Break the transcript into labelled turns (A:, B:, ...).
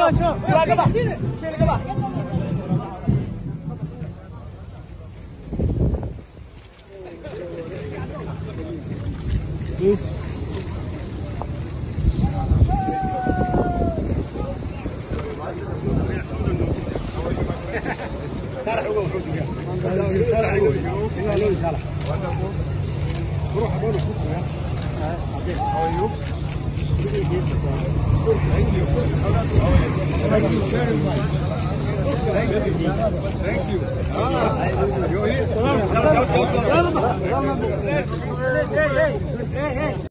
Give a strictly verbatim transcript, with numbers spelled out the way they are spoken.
A: 去来个吧，去来个吧。Yes.
B: Thank you. Thank you. Ah, you're here.